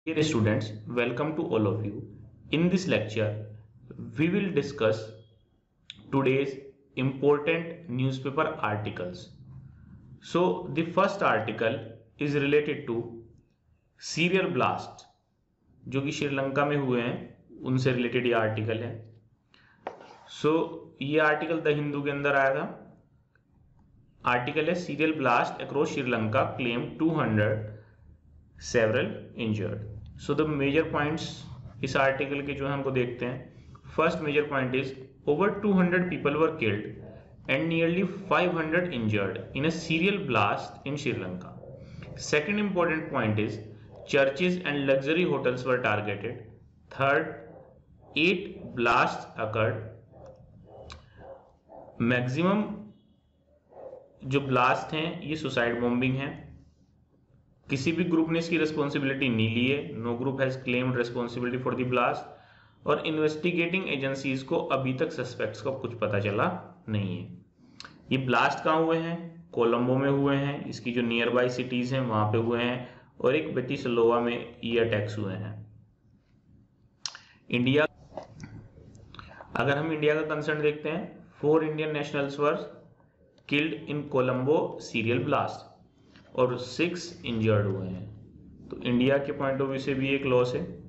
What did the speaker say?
Dear students, welcome to all of you. In this lecture, we will discuss today's important newspaper articles. So, the first article is related to serial blast, जो कि श्रीलंका में हुए हैं उनसे related ये article है. सो ये article the Hindu के अंदर आया था. आर्टिकल है serial blast across Sri Lanka claim 200 several injured. So the major points इस आर्टिकल के जो है हमको देखते हैं. First major point is over 200 people were killed and nearly 500 injured in a serial blast in Sri Lanka. Second important point is churches and luxury hotels were targeted. Third, 8 blast occurred. Maximum जो blast हैं ये suicide bombing है. किसी भी group ने इसकी responsibility नहीं ली है. No group has claimed responsibility for the blast. और इन्वेस्टिगेटिंग एजेंसीज को अभी तक सस्पेक्ट्स का कुछ पता चला नहीं है. ये ब्लास्ट कहाँ हुए हैं? कोलंबो में हुए हैं. इसकी जो नियर बाई सिटीज हैं वहां पे हुए हैं. और एक बेटिसलोवा में ये अटैक्स हुए हैं. इंडिया, अगर हम इंडिया का कंसर्न देखते हैं, 4 Indian nationals were killed in Colombo serial blast और 6 इंजर्ड हुए हैं. तो इंडिया के पॉइंट ऑफ व्यू से भी एक लॉस है.